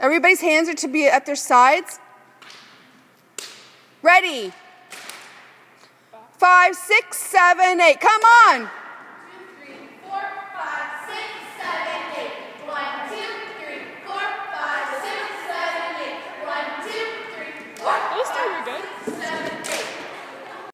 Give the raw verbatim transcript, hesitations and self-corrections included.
Everybody's hands are to be at their sides. Ready. Five, six, seven, eight. Come on.